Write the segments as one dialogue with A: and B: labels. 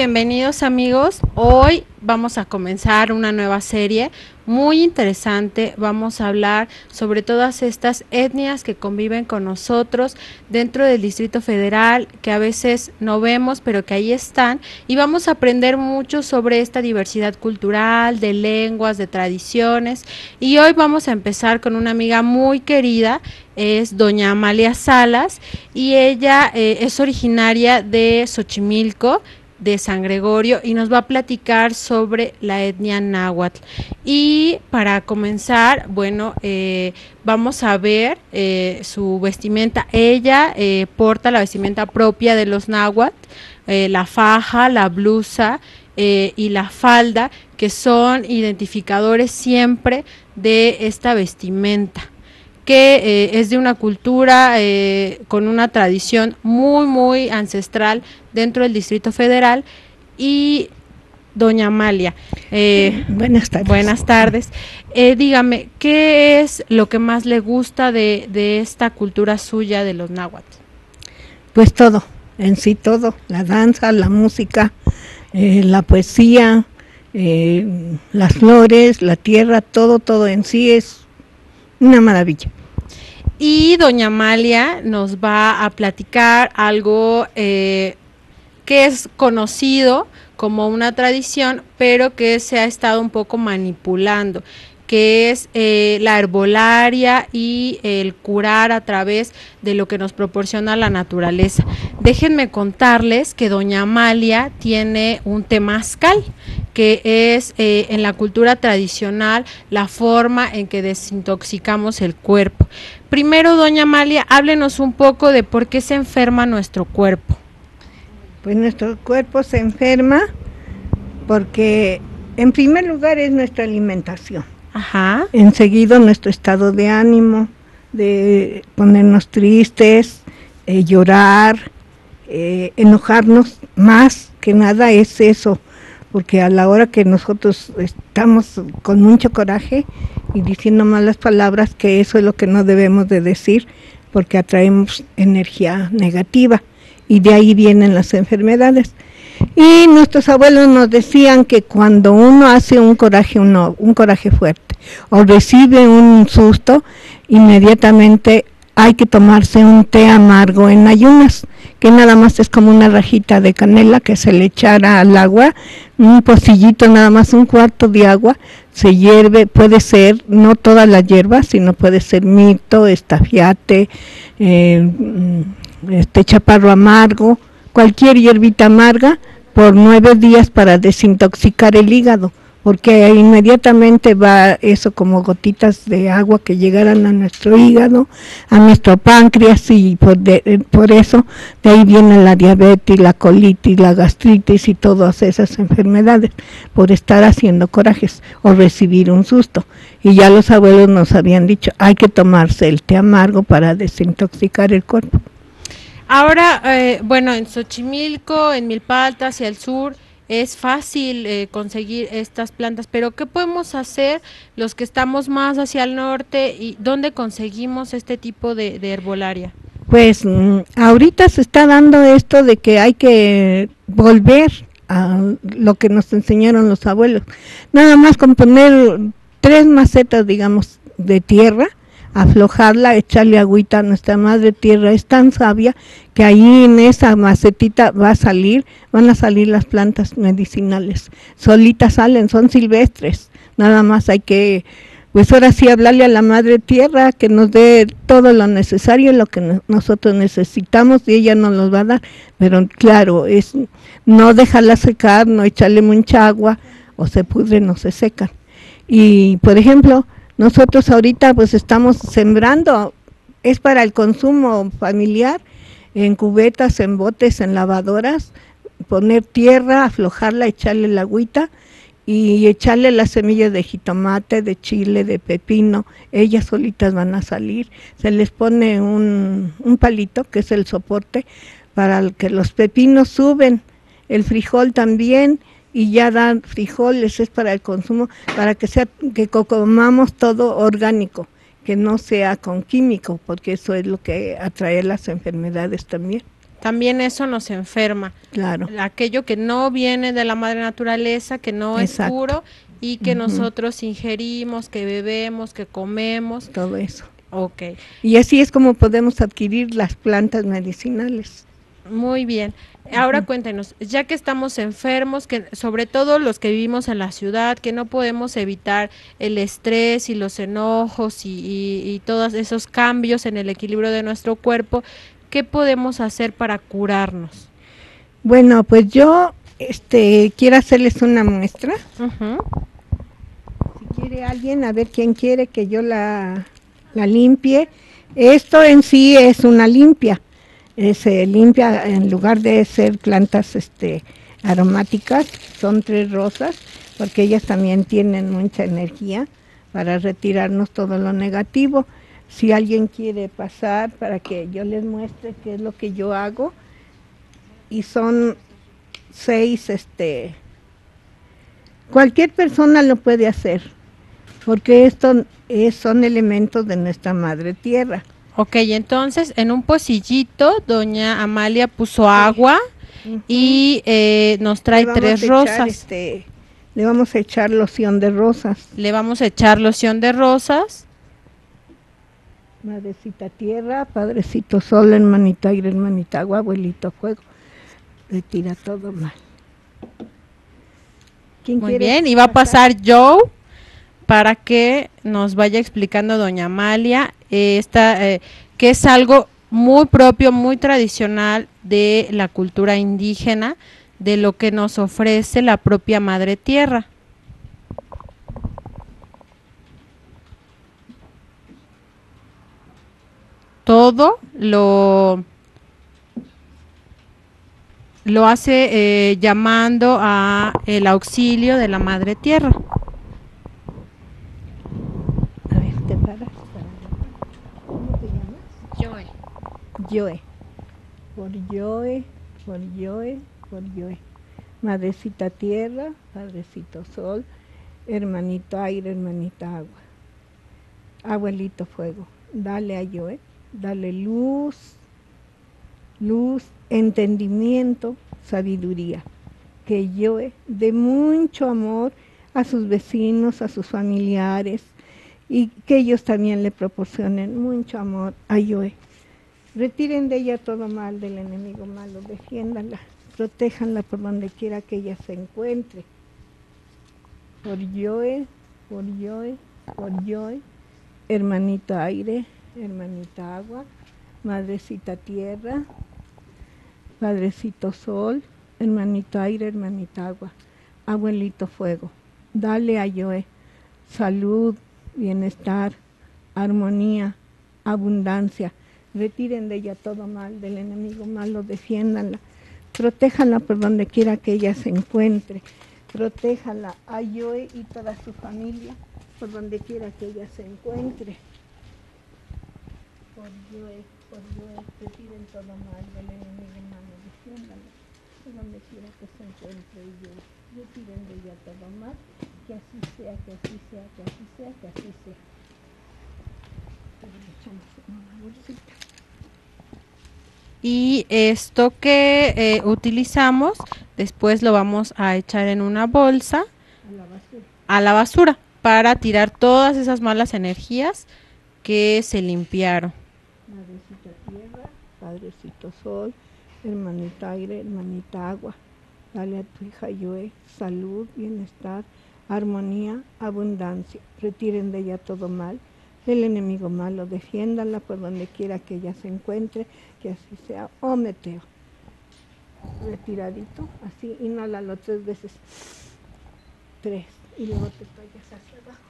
A: bienvenidos amigos. Hoy vamos a comenzar una nueva serie muy interesante. Vamos a hablar sobre todas estas etnias que conviven con nosotros dentro del Distrito Federal, que a veces no vemos, pero que ahí están. Y vamos a aprender mucho sobre esta diversidad cultural, de lenguas, de tradiciones. Y hoy vamos a empezar con una amiga muy querida, es doña Amalia Salas, y ella es originaria de Xochimilco, de San Gregorio, y nos va a platicar sobre la etnia náhuatl. Y para comenzar, bueno, vamos a ver su vestimenta. Ella porta la vestimenta propia de los náhuatl, la faja, la blusa y la falda, que son identificadores siempre de esta vestimenta, que es de una cultura con una tradición muy ancestral dentro del Distrito Federal. Y doña Amalia,
B: buenas tardes.
A: Buenas tardes. Dígame, ¿qué es lo que más le gusta de esta cultura suya de los náhuatl?
B: Pues todo, en sí todo, la danza, la música, la poesía, las flores, la tierra, todo en sí es una maravilla.
A: Y doña Amalia nos va a platicar algo que es conocido como una tradición, pero que se ha estado un poco manipulando, que es la herbolaria y el curar a través de lo que nos proporciona la naturaleza. Déjenme contarles que doña Amalia tiene un temazcal, que es en la cultura tradicional la forma en que desintoxicamos el cuerpo. Primero, doña Amalia, háblenos un poco de por qué se enferma nuestro cuerpo.
B: Pues nuestro cuerpo se enferma porque en primer lugar es nuestra alimentación.
A: Ajá.
B: Enseguida nuestro estado de ánimo, de ponernos tristes, llorar, enojarnos, más que nada es eso, porque a la hora que nosotros estamos con mucho coraje y diciendo malas palabras, que eso es lo que no debemos de decir, porque atraemos energía negativa y de ahí vienen las enfermedades. Y nuestros abuelos nos decían que cuando uno hace un coraje fuerte o recibe un susto, inmediatamente hay que tomarse un té amargo en ayunas, que nada más es como una rajita de canela que se le echara al agua, un pocillito, nada más un cuarto de agua, se hierve, puede ser, no toda la hierba, sino puede ser mirto, estafiate, chaparro amargo, cualquier hierbita amarga, por 9 días para desintoxicar el hígado, porque inmediatamente va eso como gotitas de agua que llegaran a nuestro hígado, a nuestro páncreas, y por eso de ahí viene la diabetes, la colitis, la gastritis y todas esas enfermedades, por estar haciendo corajes o recibir un susto. Y ya los abuelos nos habían dicho, hay que tomarse el té amargo para desintoxicar el cuerpo.
A: Ahora, bueno, en Xochimilco, en Milpalta, hacia el sur, es fácil conseguir estas plantas, pero ¿qué podemos hacer los que estamos más hacia el norte y dónde conseguimos este tipo de herbolaria?
B: Pues ahorita se está dando esto de que hay que volver a lo que nos enseñaron los abuelos, nada más con poner 3 macetas, digamos, de tierra, aflojarla, echarle agüita. A nuestra madre tierra es tan sabia que ahí en esa macetita van a salir las plantas medicinales, solitas salen, son silvestres, nada más hay que, pues ahora sí, hablarle a la madre tierra que nos dé todo lo necesario, lo que nosotros necesitamos, y ella nos los va a dar, pero claro, es no dejarla secar, no echarle mucha agua, o se pudren o se secan. Y por ejemplo, nosotros ahorita pues estamos sembrando, es para el consumo familiar, en cubetas, en botes, en lavadoras, poner tierra, aflojarla, echarle la agüita y echarle las semillas de jitomate, de chile, de pepino, ellas solitas van a salir. Se les pone un palito, que es el soporte, para que los pepinos suben, el frijol también, y ya dan frijoles, es para el consumo, para que comamos todo orgánico, que no sea con químico, porque eso es lo que atrae las enfermedades también.
A: también eso nos enferma.
B: Claro.
A: Aquello que no viene de la madre naturaleza, que no
B: Exacto.
A: es puro y que
B: Ujú.
A: nosotros ingerimos, que bebemos, que comemos.
B: Todo eso.
A: Ok,
B: Y así es como podemos adquirir las plantas medicinales.
A: muy bien. Ahora cuéntenos, ya que estamos enfermos, que sobre todo los que vivimos en la ciudad, que no podemos evitar el estrés y los enojos y todos esos cambios en el equilibrio de nuestro cuerpo, ¿qué podemos hacer para curarnos?
B: Bueno, pues yo quiero hacerles una muestra.
A: Ujú.
B: Si quiere alguien, a ver quién quiere que yo la limpie. Esto en sí es una limpia. Se limpia en lugar de ser plantas aromáticas, son 3 rosas, porque ellas también tienen mucha energía para retirarnos todo lo negativo. Si alguien quiere pasar para que yo les muestre qué es lo que yo hago, y son 6, cualquier persona lo puede hacer, porque son elementos de nuestra madre tierra.
A: Ok, entonces en un pocillito doña Amalia puso agua y nos trae 3 rosas.
B: Le vamos a echar loción de rosas.
A: Le vamos a echar loción de rosas.
B: Madrecita tierra, padrecito sol, hermanita aire, hermanita agua, abuelito fuego. Retira todo mal.
A: Muy bien, y va a pasar Joe para que nos vaya explicando doña Amalia que es algo muy propio, muy tradicional de la cultura indígena, de lo que nos ofrece la propia madre tierra. Todo lo hace llamando a el auxilio de la madre tierra.
B: A ver, te paras. ¿Cómo te llamas?
A: Joe.
B: Joe. Por Joe, por Joe, por Joe. Madrecita tierra, padrecito sol, hermanito aire, hermanita agua. Abuelito fuego. Dale a Joe, dale luz, entendimiento, sabiduría. Que Joe dé mucho amor a sus vecinos, a sus familiares, y que ellos también le proporcionen mucho amor a Joe. Retiren de ella todo mal, del enemigo malo, defiéndanla, protéjanla por donde quiera que ella se encuentre. Por Joe, por Joe, por Joe, hermanito aire, hermanita agua, madrecita tierra, padrecito sol, hermanito aire, hermanita agua, abuelito fuego. Dale a Joe salud, bienestar, armonía, abundancia. Retiren de ella todo mal, del enemigo malo, defiéndanla, protéjanla por donde quiera que ella se encuentre, protéjanla a Joe y toda su familia por donde quiera que ella se encuentre. Por Joe, retiren todo mal, del enemigo malo, defiéndanla por donde quiera que se encuentre Joe. Retiren de ella todo mal, que así sea, que así sea, que así sea, que así sea.
A: Y esto que utilizamos, después lo vamos a echar en una bolsa a la basura para tirar todas esas malas energías que se limpiaron.
B: Madrecita tierra, padrecito sol, hermanita aire, hermanita agua. Dale a tu hija Joe salud, bienestar, armonía, abundancia. Retiren de ella todo mal, del enemigo malo, defiéndanla por donde quiera que ella se encuentre, que así sea. Meteo. Retiradito, así, inhálalo 3 veces. 3, y luego te vayas hacia abajo.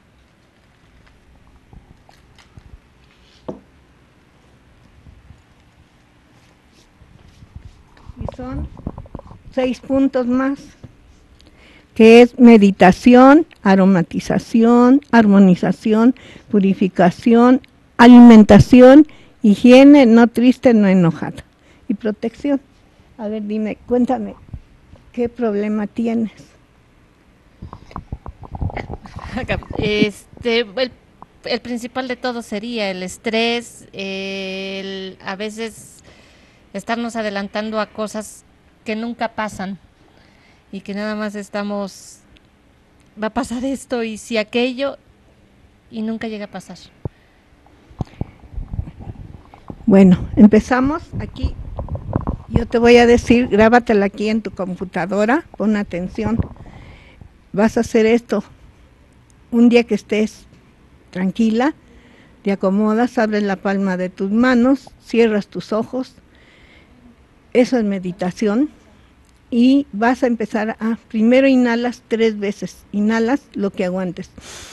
B: Y son 6 puntos más, que es meditación, aromatización, armonización, purificación, alimentación, higiene, no triste, no enojada, y protección. A ver, dime, cuéntame, ¿qué problema tienes?
C: El principal de todo sería el estrés, a veces estarnos adelantando a cosas que nunca pasan y que nada más estamos, va a pasar esto y si aquello, y nunca llega a pasar.
B: Bueno, empezamos aquí. Yo te voy a decir, grábatela aquí en tu computadora, pon atención. Vas a hacer esto. Un día que estés tranquila, te acomodas, abres la palma de tus manos, cierras tus ojos. Eso es meditación. Y vas a empezar a, primero inhalas 3 veces. Inhalas lo que aguantes.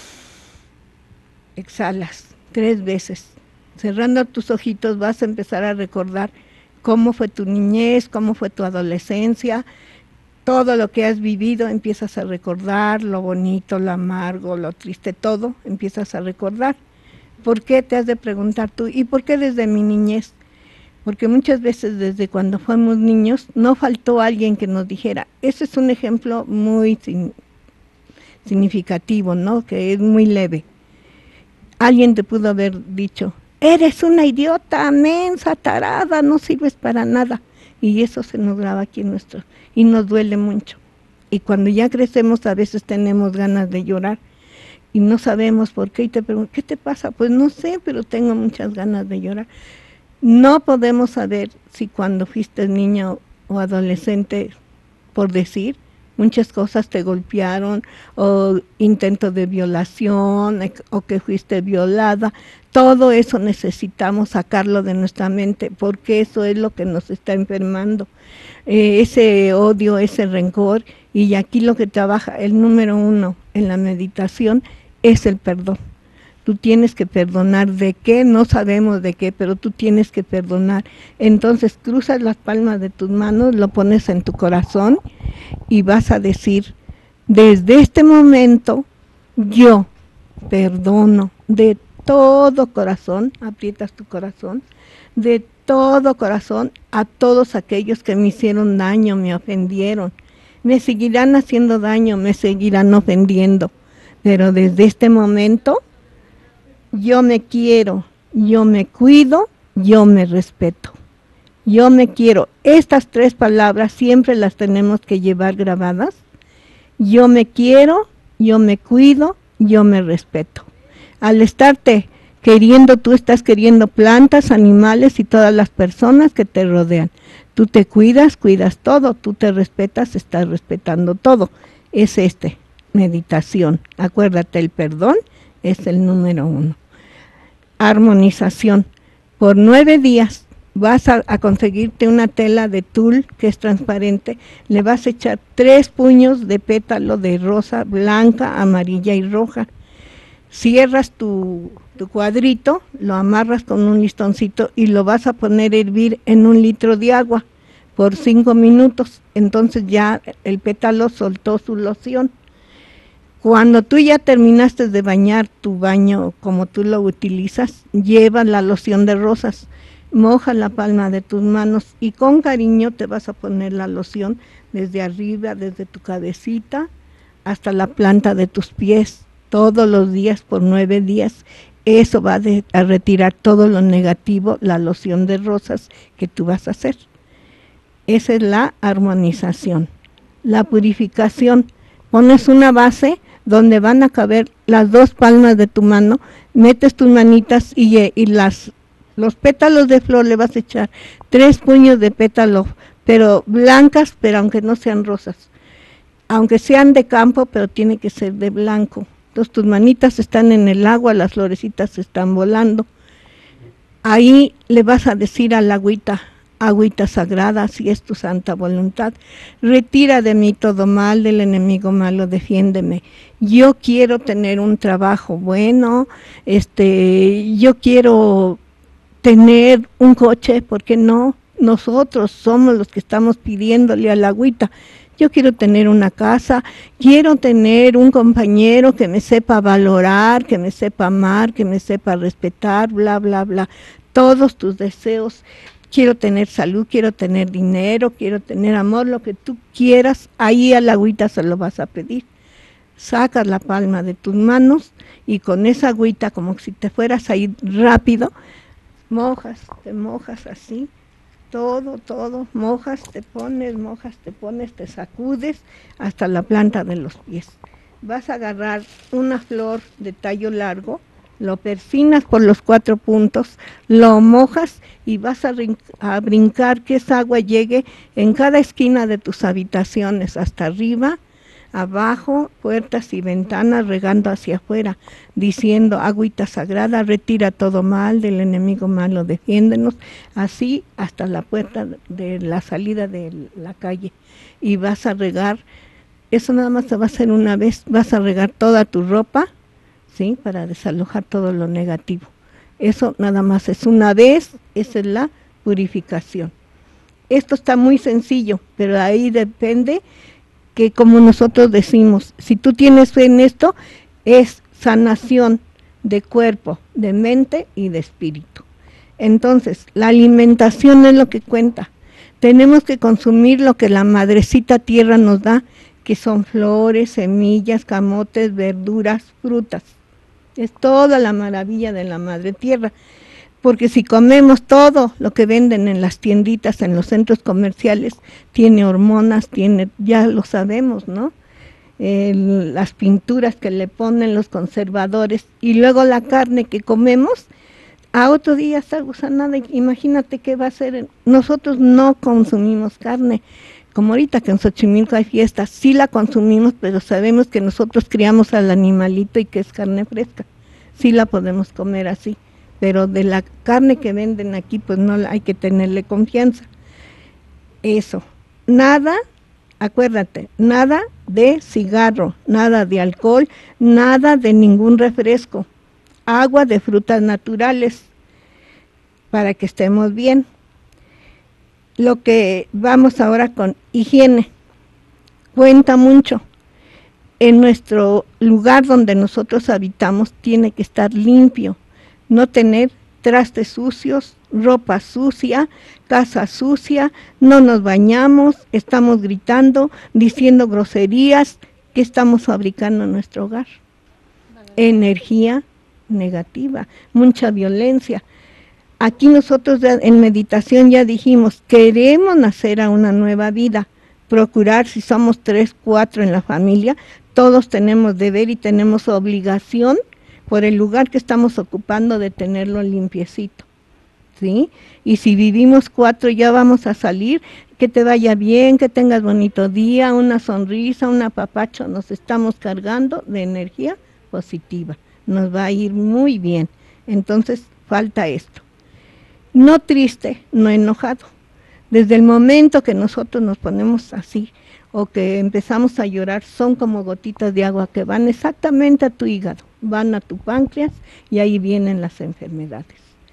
B: Exhalas 3 veces. Cerrando tus ojitos vas a empezar a recordar cómo fue tu niñez, cómo fue tu adolescencia, todo lo que has vivido, empiezas a recordar, lo bonito, lo amargo, lo triste, todo, empiezas a recordar. ¿Por qué? Te has de preguntar tú, ¿y por qué desde mi niñez? Porque muchas veces desde cuando fuimos niños no faltó alguien que nos dijera, ese es un ejemplo muy significativo, ¿no? Que es muy leve. Alguien te pudo haber dicho, eres una idiota, mensa, tarada, no sirves para nada. Y eso se nos graba aquí en nuestro, y nos duele mucho. Y cuando ya crecemos a veces tenemos ganas de llorar y no sabemos por qué. Y te pregunto, ¿qué te pasa? Pues no sé, pero tengo muchas ganas de llorar. No podemos saber si cuando fuiste niño o adolescente, por decir, muchas cosas te golpearon, o intento de violación, o que fuiste violada. Todo eso necesitamos sacarlo de nuestra mente, porque eso es lo que nos está enfermando. Ese odio, ese rencor, y aquí lo que trabaja, el número 1 en la meditación, es el perdón. Tú tienes que perdonar. ¿De qué? No sabemos de qué, pero tú tienes que perdonar. Entonces cruzas las palmas de tus manos, lo pones en tu corazón y vas a decir, desde este momento yo perdono de todo corazón, aprietas tu corazón, de todo corazón a todos aquellos que me hicieron daño, me ofendieron. Me seguirán haciendo daño, me seguirán ofendiendo, pero desde este momento yo me quiero, yo me cuido, yo me respeto. Yo me quiero. Estas 3 palabras siempre las tenemos que llevar grabadas. Yo me quiero, yo me cuido, yo me respeto. Al estarte queriendo, tú estás queriendo plantas, animales y todas las personas que te rodean. Tú te cuidas, cuidas todo. Tú te respetas, estás respetando todo. Es meditación. Acuérdate, el perdón es el número 1. Armonización. Por 9 días vas a conseguirte una tela de tul que es transparente. Le vas a echar 3 puños de pétalo de rosa, blanca, amarilla y roja. Cierras tu cuadrito, lo amarras con un listoncito y lo vas a poner a hervir en 1 litro de agua por 5 minutos. Entonces ya el pétalo soltó su loción. Cuando tú ya terminaste de bañar tu baño como tú lo utilizas, llevas la loción de rosas, moja la palma de tus manos y con cariño te vas a poner la loción desde arriba, desde tu cabecita hasta la planta de tus pies, todos los días por 9 días. Eso va a retirar todo lo negativo, la loción de rosas que tú vas a hacer. Esa es la armonización. La purificación, pones una base donde van a caber las 2 palmas de tu mano, metes tus manitas y los pétalos de flor le vas a echar 3 puños de pétalo, pero blancas, pero aunque no sean rosas, aunque sean de campo, pero tiene que ser de blanco. Entonces tus manitas están en el agua, las florecitas están volando. Ahí le vas a decir al agüita, agüita sagrada, si es tu santa voluntad, retira de mí todo mal, del enemigo malo, defiéndeme. Yo quiero tener un trabajo bueno, yo quiero tener un coche, ¿por qué no? Nosotros somos los que estamos pidiéndole al agüita. Yo quiero tener una casa, quiero tener un compañero que me sepa valorar, que me sepa amar, que me sepa respetar, bla, bla, bla. Todos tus deseos. Quiero tener salud, quiero tener dinero, quiero tener amor, lo que tú quieras, ahí al agüita se lo vas a pedir. Sacas la palma de tus manos y con esa agüita, como si te fueras a ir rápido, te mojas así, todo, mojas, te pones, te sacudes hasta la planta de los pies. Vas a agarrar una flor de tallo largo, lo persinas por los 4 puntos, lo mojas y vas a brincar que esa agua llegue en cada esquina de tus habitaciones, hasta arriba, abajo, puertas y ventanas, regando hacia afuera, diciendo: agüita sagrada, retira todo mal, del enemigo malo defiéndenos, así hasta la puerta de la salida de la calle. Y vas a regar, eso nada más se va a hacer una vez, vas a regar toda tu ropa, ¿sí?, para desalojar todo lo negativo. Eso nada más es una vez, esa es la purificación. Esto está muy sencillo, pero ahí depende que, como nosotros decimos, si tú tienes fe en esto, es sanación de cuerpo, de mente y de espíritu. Entonces, la alimentación es lo que cuenta. Tenemos que consumir lo que la madrecita tierra nos da, que son flores, semillas, camotes, verduras, frutas. Es toda la maravilla de la madre tierra. Porque si comemos todo lo que venden en las tienditas, en los centros comerciales, tiene hormonas, ya lo sabemos, ¿no? Las pinturas que le ponen los conservadores, y luego la carne que comemos, a otro día está gusanada. Imagínate qué va a ser. Nosotros no consumimos carne, como ahorita que en Xochimilco hay fiestas, sí la consumimos, pero sabemos que nosotros criamos al animalito y que es carne fresca, sí la podemos comer así. Pero de la carne que venden aquí, pues no hay que tenerle confianza. Eso, nada, acuérdate, nada de cigarro, nada de alcohol, nada de ningún refresco, agua de frutas naturales, para que estemos bien. Lo que vamos ahora con higiene, cuenta mucho. En nuestro lugar donde nosotros habitamos tiene que estar limpio. No tener trastes sucios, ropa sucia, casa sucia, no nos bañamos, estamos gritando, diciendo groserías. ¿Qué estamos fabricando en nuestro hogar? Energía negativa, mucha violencia. Aquí nosotros en meditación ya dijimos, queremos nacer a una nueva vida, procurar, si somos 3, 4 en la familia, todos tenemos deber y tenemos obligación por el lugar que estamos ocupando de tenerlo limpiecito, ¿sí? Y si vivimos 4 ya vamos a salir, que te vaya bien, que tengas bonito día, una sonrisa, un apapacho, nos estamos cargando de energía positiva, nos va a ir muy bien. Entonces falta esto, no triste, no enojado. Desde el momento que nosotros nos ponemos así, o que empezamos a llorar, son como gotitas de agua que van exactamente a tu hígado, van a tu páncreas y ahí vienen las enfermedades.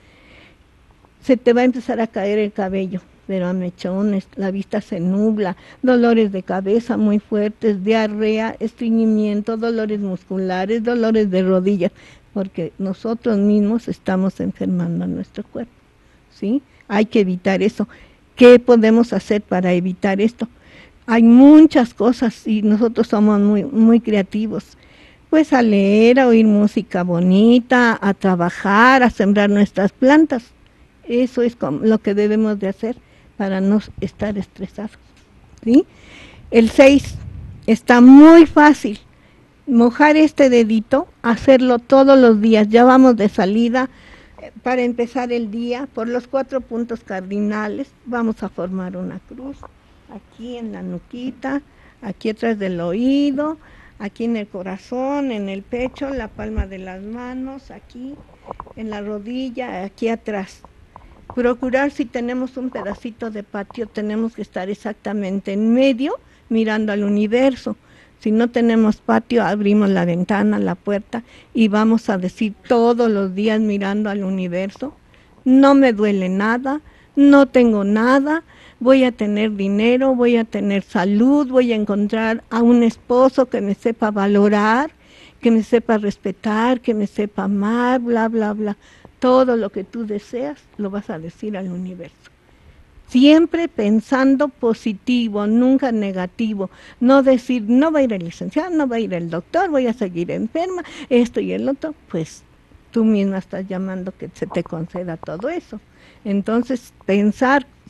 B: Se te va a empezar a caer el cabello, pero a mechones, la vista se nubla, dolores de cabeza muy fuertes, diarrea, estreñimiento, dolores musculares, dolores de rodillas, porque nosotros mismos estamos enfermando a nuestro cuerpo, ¿sí? Hay que evitar eso. ¿Qué podemos hacer para evitar esto? Hay muchas cosas y nosotros somos muy creativos. Pues a leer, a oír música bonita, a trabajar, a sembrar nuestras plantas. Eso es lo que debemos de hacer para no estar estresados, ¿sí? El 6, está muy fácil. Mojar este dedito, hacerlo todos los días. Ya vamos de salida para empezar el día. Por los 4 puntos cardinales vamos a formar una cruz. Aquí en la nuquita, aquí atrás del oído, aquí en el corazón, en el pecho, la palma de las manos, aquí en la rodilla, aquí atrás. Procurar, si tenemos un pedacito de patio, tenemos que estar exactamente en medio, mirando al universo. Si no tenemos patio, abrimos la ventana, la puerta, y vamos a decir todos los días mirando al universo: no me duele nada, no tengo nada, voy a tener dinero, voy a tener salud, voy a encontrar a un esposo que me sepa valorar, que me sepa respetar, que me sepa amar, bla, bla, bla. Todo lo que tú deseas lo vas a decir al universo. Siempre pensando positivo, nunca negativo. No decir, no va a ir el licenciado, no va a ir el doctor, voy a seguir enferma, esto y el otro. Pues tú misma estás llamando que se te conceda todo eso. Entonces, pensar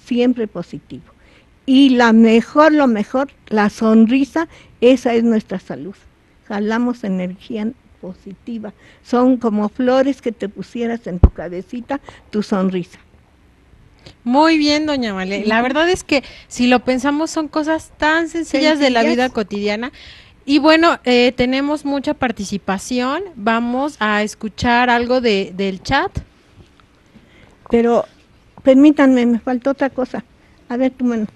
B: siempre positivo. Y lo mejor, la sonrisa, esa es nuestra salud. Jalamos energía positiva. Son como flores que te pusieras en tu cabecita, tu sonrisa.
A: Muy bien, doña Amalia. La verdad es que si lo pensamos son cosas tan sencillas de la vida cotidiana. Y bueno, tenemos mucha participación. Vamos a escuchar algo del chat.
B: Pero permítanme, me faltó otra cosa. A ver tu mano.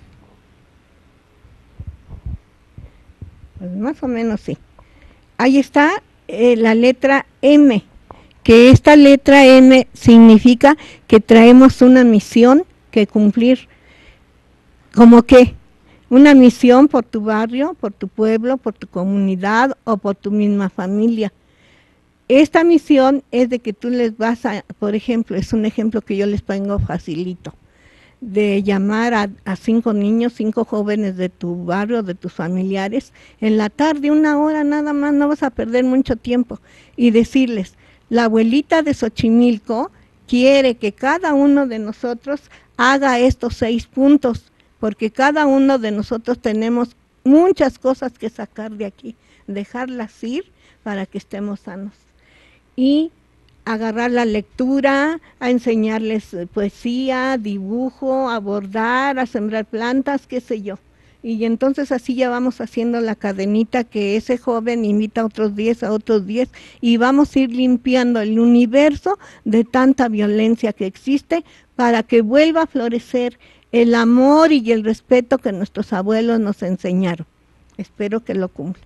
B: Pues más o menos sí. Ahí está la letra M, que esta letra M significa que traemos una misión que cumplir. ¿Cómo qué? Una misión por tu barrio, por tu pueblo, por tu comunidad o por tu misma familia. Esta misión es de que tú les vas a, por ejemplo, es un ejemplo que yo les pongo facilito, de llamar a 5 niños, 5 jóvenes de tu barrio, de tus familiares, en la tarde, 1 hora nada más, no vas a perder mucho tiempo, y decirles, la abuelita de Xochimilco quiere que cada uno de nosotros haga estos 6 puntos, porque cada uno de nosotros tenemos muchas cosas que sacar de aquí, dejarlas ir para que estemos sanos. Y agarrar la lectura, a enseñarles poesía, dibujo, a bordar, a sembrar plantas, qué sé yo. Y entonces así ya vamos haciendo la cadenita que ese joven invita a otros 10, y vamos a ir limpiando el universo de tanta violencia que existe para que vuelva a florecer el amor y el respeto que nuestros abuelos nos enseñaron. Espero que lo cumplan.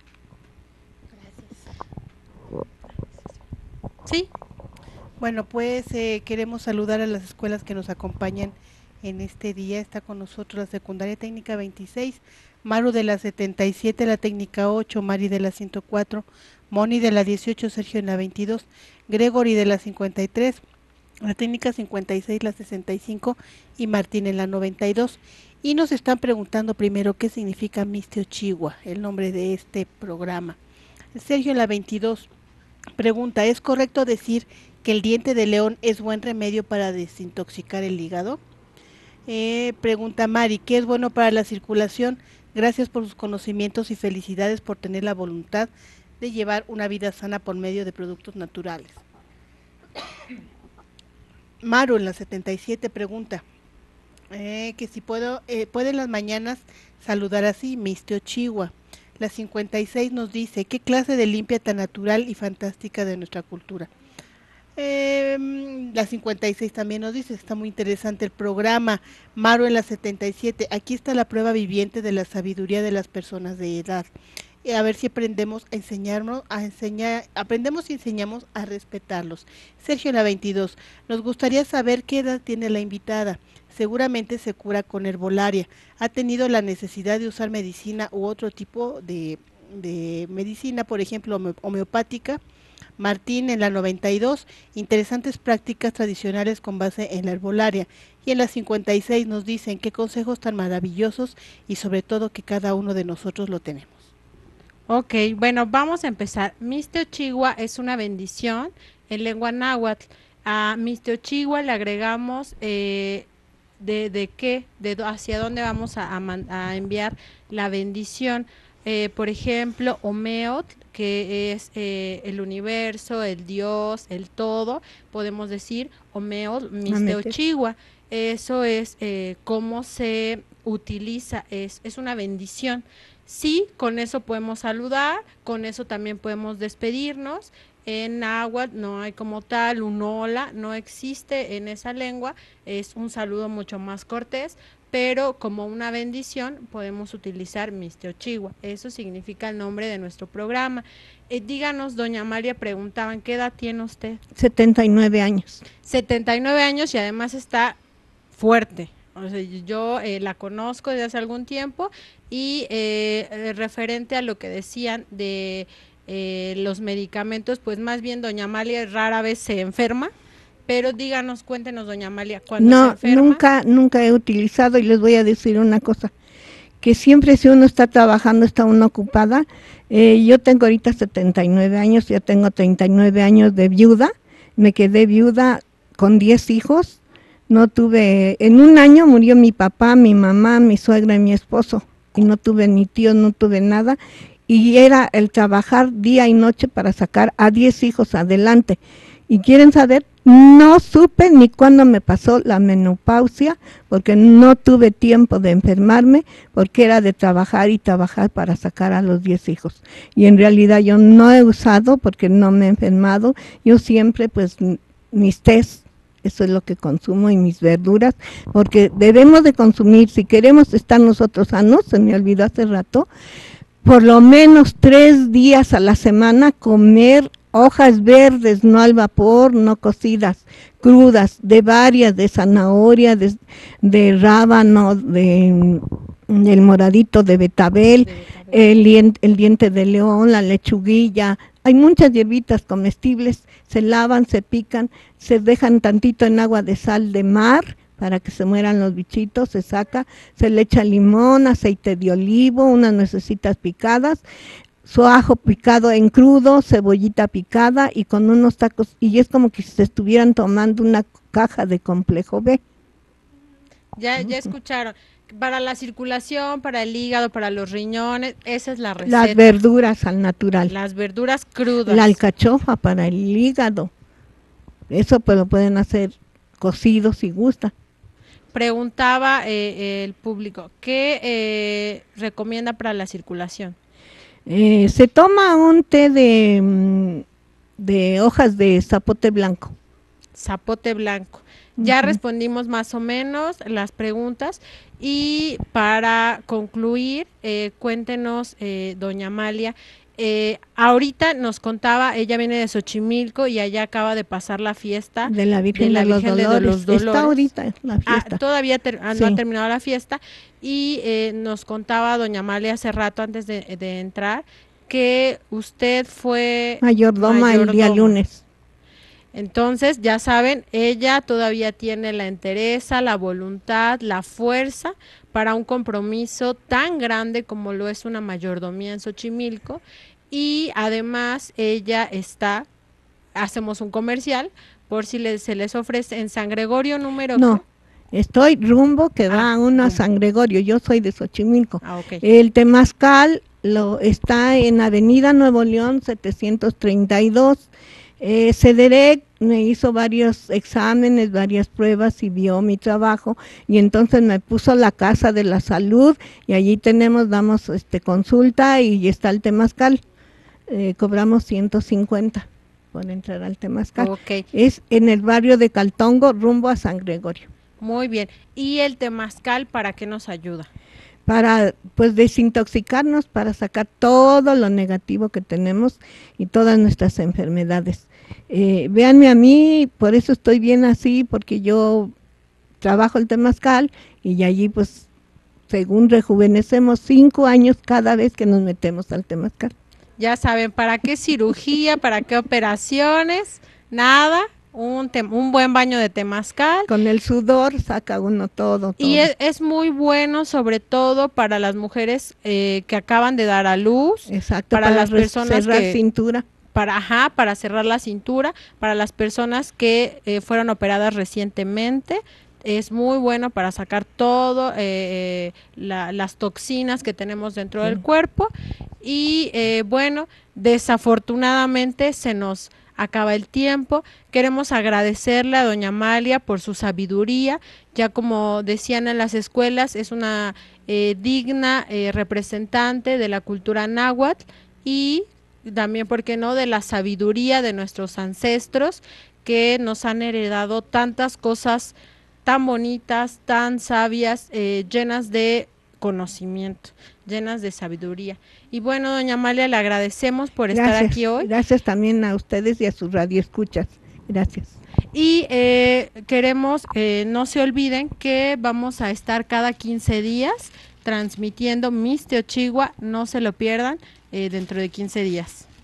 A: Sí.
D: Bueno, pues queremos saludar a las escuelas que nos acompañan en este día. Está con nosotros la Secundaria Técnica 26, Maru de la 77, la Técnica 8, Mari de la 104, Moni de la 18, Sergio en la 22, Gregory de la 53, la Técnica 56, la 65 y Martín en la 92. Y nos están preguntando primero qué significa Mixteochihua, el nombre de este programa. Sergio en la 22 pregunta, ¿es correcto decir que el diente de león es buen remedio para desintoxicar el hígado? Pregunta Mari, ¿qué es bueno para la circulación? Gracias por sus conocimientos y felicidades por tener la voluntad de llevar una vida sana por medio de productos naturales. Maru en la 77 pregunta que si puedo en las mañanas saludar así, Mixteochihua. La 56 nos dice, ¿qué clase de limpia tan natural y fantástica de nuestra cultura? La 56 también nos dice, está muy interesante el programa. Maru en la 77, aquí está la prueba viviente de la sabiduría de las personas de edad. A ver si aprendemos aprendemos y enseñamos a respetarlos. Sergio en la 22, nos gustaría saber qué edad tiene la invitada. Seguramente se cura con herbolaria. ¿Ha tenido la necesidad de usar medicina u otro tipo de medicina, por ejemplo, homeopática? Martín en la 92, interesantes prácticas tradicionales con base en la herbolaria. Y en la 56 nos dicen qué consejos tan maravillosos y sobre todo que cada uno de nosotros lo tenemos.
A: Ok, bueno, vamos a empezar. Mixteochihua es una bendición en lengua náhuatl. A Mixteochihua le agregamos de qué, hacia dónde vamos a enviar la bendición. Por ejemplo, Omeotl, que es el universo, el Dios, el todo, podemos decir Omeotl, Mixteochihua. Eso es cómo se utiliza, es una bendición. Sí, con eso podemos saludar, con eso también podemos despedirnos. En náhuatl no hay como tal un hola, no existe en esa lengua, es un saludo mucho más cortés, pero como una bendición podemos utilizar Mixteochihua. Eso significa el nombre de nuestro programa. Díganos, doña María, preguntaban, ¿qué edad tiene usted?
B: 79 años.
A: 79 años y además está fuerte. O sea, yo la conozco desde hace algún tiempo y referente a lo que decían de los medicamentos, pues más bien doña Amalia rara vez se enferma, pero díganos, cuéntenos, doña Amalia, ¿cuándo se enferma?
B: Nunca he utilizado, y les voy a decir una cosa, que siempre si uno está trabajando, está uno ocupada. Yo tengo ahorita 79 años, ya tengo 39 años de viuda, me quedé viuda con 10 hijos, No tuve, en un año murió mi papá, mi mamá, mi suegra y mi esposo, y no tuve ni tío, no tuve nada, y era el trabajar día y noche para sacar a 10 hijos adelante. ¿Y quieren saber? No supe ni cuándo me pasó la menopausia, porque no tuve tiempo de enfermarme, porque era de trabajar y trabajar para sacar a los 10 hijos. Y en realidad yo no he usado porque no me he enfermado, yo siempre pues mis tés, eso es lo que consumo, y mis verduras, porque debemos de consumir, si queremos estar nosotros sanos, se me olvidó hace rato, por lo menos 3 días a la semana comer hojas verdes, no al vapor, no cocidas, crudas, de varias, de zanahoria, de rábano, del moradito de betabel, el diente de león, la lechuguilla. Hay muchas hierbitas comestibles, se lavan, se pican, se dejan tantito en agua de sal de mar para que se mueran los bichitos, se saca, se le echa limón, aceite de olivo, unas nuecesitas picadas, su ajo picado en crudo, cebollita picada y con unos tacos, y es como que se estuvieran tomando una caja de complejo B.
A: Ya escucharon. Para la circulación, para el hígado, para los riñones, esa es la receta.
B: Las verduras al natural.
A: Las verduras crudas.
B: La alcachofa para el hígado. Eso pues lo pueden hacer cocido si gusta.
A: Preguntaba el público, ¿qué recomienda para la circulación?
B: Se toma un té de hojas de zapote blanco.
A: Zapote blanco. Ya respondimos más o menos las preguntas y para concluir, cuéntenos, doña Amalia, ahorita nos contaba, ella viene de Xochimilco y allá acaba de pasar la fiesta
B: de la Virgen, de los Dolores. Está ahorita la fiesta.
A: Todavía no ha terminado la fiesta y nos contaba doña Amalia hace rato antes de entrar que usted fue
B: mayordoma el día lunes.
A: Entonces, ya saben, ella todavía tiene la entereza, la voluntad, la fuerza para un compromiso tan grande como lo es una mayordomía en Xochimilco, y además ella está, hacemos un comercial, por si se les ofrece en San Gregorio número...
B: No, estoy rumbo que va uno a San Gregorio, yo soy de Xochimilco.
A: Okay.
B: El temazcal está en Avenida Nuevo León 732. Cederec me hizo varios exámenes, varias pruebas y vio mi trabajo y entonces me puso la Casa de la Salud y allí damos consulta y está el temazcal. Cobramos 150 por entrar al temazcal.
A: Okay.
B: Es en el barrio de Caltongo, rumbo a San Gregorio.
A: Muy bien. ¿Y el temazcal para qué nos ayuda?
B: Para pues desintoxicarnos, para sacar todo lo negativo que tenemos y todas nuestras enfermedades. Véanme a mí, por eso estoy bien así, porque yo trabajo el temazcal y allí pues según rejuvenecemos 5 años cada vez que nos metemos al temazcal.
A: Ya saben, ¿para qué cirugía, para qué operaciones? Nada. Un buen baño de temazcal.
B: Con el sudor saca uno todo.
A: Y es muy bueno, sobre todo para las mujeres que acaban de dar a luz.
B: Exacto,
A: para las personas
B: cerrar cintura.
A: Para cerrar la cintura, para las personas que fueron operadas recientemente. Es muy bueno para sacar todo las toxinas que tenemos dentro del cuerpo. Y bueno, desafortunadamente se nos acaba el tiempo. Queremos agradecerle a doña Amalia por su sabiduría, ya como decían en las escuelas, es una digna representante de la cultura náhuatl y también, ¿por qué no?, de la sabiduría de nuestros ancestros que nos han heredado tantas cosas tan bonitas, tan sabias, llenas de conocimiento, llenas de sabiduría. Y bueno, doña Amalia, le agradecemos por estar aquí hoy.
B: Gracias también a ustedes y a sus radioescuchas. Gracias.
A: Y queremos, no se olviden que vamos a estar cada 15 días transmitiendo Mixteochigua, no se lo pierdan, dentro de 15 días.